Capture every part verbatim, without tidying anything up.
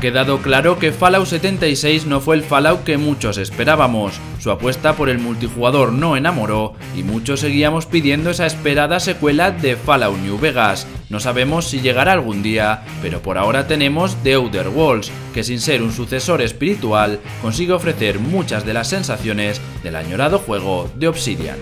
quedado claro que Fallout setenta y seis no fue el Fallout que muchos esperábamos. Su apuesta por el multijugador no enamoró y muchos seguíamos pidiendo esa esperada secuela de Fallout New Vegas. No sabemos si llegará algún día, pero por ahora tenemos The Outer Worlds, que sin ser un sucesor espiritual, consigue ofrecer muchas de las sensaciones del añorado juego de Obsidian.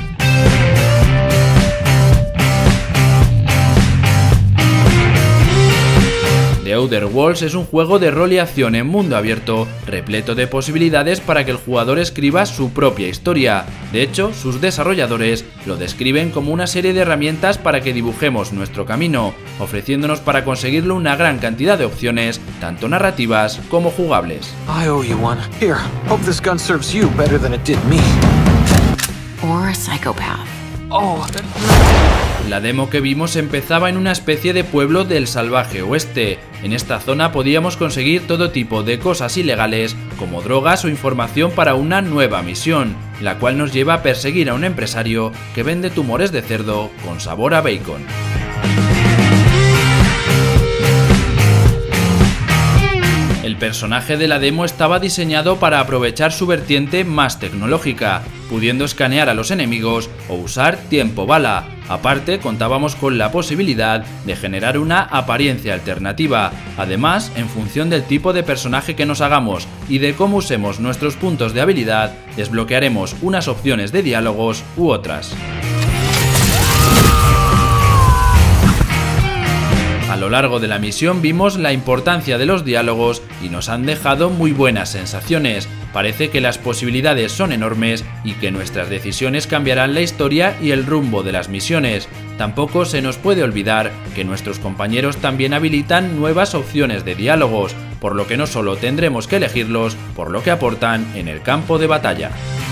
The Outer Worlds es un juego de rol y acción en mundo abierto, repleto de posibilidades para que el jugador escriba su propia historia. De hecho, sus desarrolladores lo describen como una serie de herramientas para que dibujemos nuestro camino, ofreciéndonos para conseguirlo una gran cantidad de opciones, tanto narrativas como jugables. I owe you one. Here, hope this gun serves you better than it did me. Or a psychopath. Oh. La demo que vimos empezaba en una especie de pueblo del salvaje oeste. En esta zona podíamos conseguir todo tipo de cosas ilegales, como drogas o información para una nueva misión, la cual nos lleva a perseguir a un empresario que vende tumores de cerdo con sabor a bacon. El personaje de la demo estaba diseñado para aprovechar su vertiente más tecnológica, pudiendo escanear a los enemigos o usar tiempo bala. Aparte, contábamos con la posibilidad de generar una apariencia alternativa. Además, en función del tipo de personaje que nos hagamos y de cómo usemos nuestros puntos de habilidad, desbloquearemos unas opciones de diálogos u otras. A lo largo de la misión vimos la importancia de los diálogos y nos han dejado muy buenas sensaciones. Parece que las posibilidades son enormes y que nuestras decisiones cambiarán la historia y el rumbo de las misiones. Tampoco se nos puede olvidar que nuestros compañeros también habilitan nuevas opciones de diálogos, por lo que no solo tendremos que elegirlos por lo que aportan en el campo de batalla.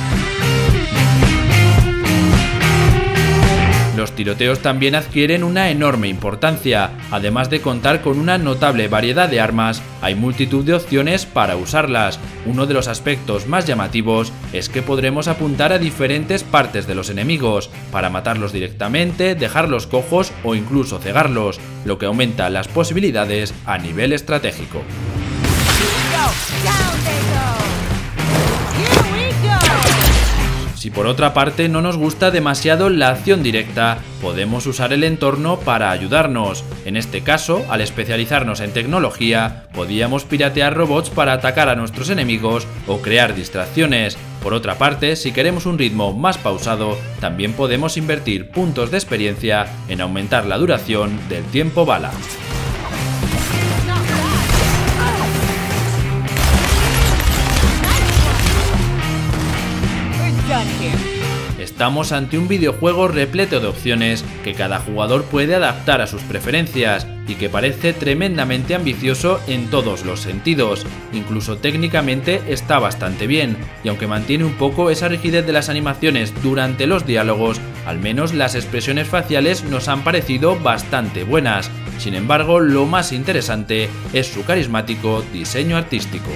Los tiroteos también adquieren una enorme importancia. Además de contar con una notable variedad de armas, hay multitud de opciones para usarlas. Uno de los aspectos más llamativos es que podremos apuntar a diferentes partes de los enemigos, para matarlos directamente, dejarlos cojos o incluso cegarlos, lo que aumenta las posibilidades a nivel estratégico. Si por otra parte no nos gusta demasiado la acción directa, podemos usar el entorno para ayudarnos. En este caso, al especializarnos en tecnología, podíamos piratear robots para atacar a nuestros enemigos o crear distracciones. Por otra parte, si queremos un ritmo más pausado, también podemos invertir puntos de experiencia en aumentar la duración del tiempo bala. Estamos ante un videojuego repleto de opciones que cada jugador puede adaptar a sus preferencias y que parece tremendamente ambicioso en todos los sentidos. Incluso técnicamente está bastante bien, y aunque mantiene un poco esa rigidez de las animaciones durante los diálogos, al menos las expresiones faciales nos han parecido bastante buenas. Sin embargo, lo más interesante es su carismático diseño artístico.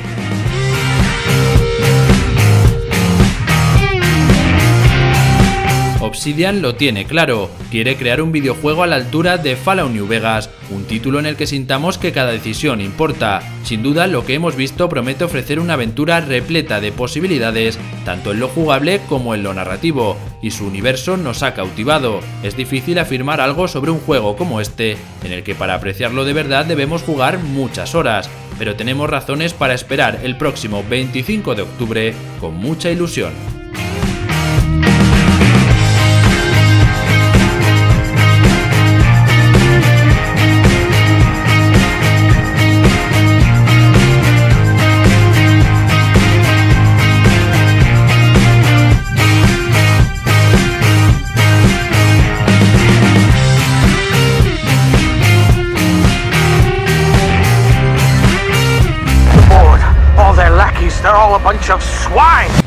Obsidian lo tiene claro, quiere crear un videojuego a la altura de Fallout New Vegas, un título en el que sintamos que cada decisión importa. Sin duda, lo que hemos visto promete ofrecer una aventura repleta de posibilidades, tanto en lo jugable como en lo narrativo, y su universo nos ha cautivado. Es difícil afirmar algo sobre un juego como este, en el que para apreciarlo de verdad debemos jugar muchas horas, pero tenemos razones para esperar el próximo veinticinco de octubre con mucha ilusión. They're all a bunch of swine!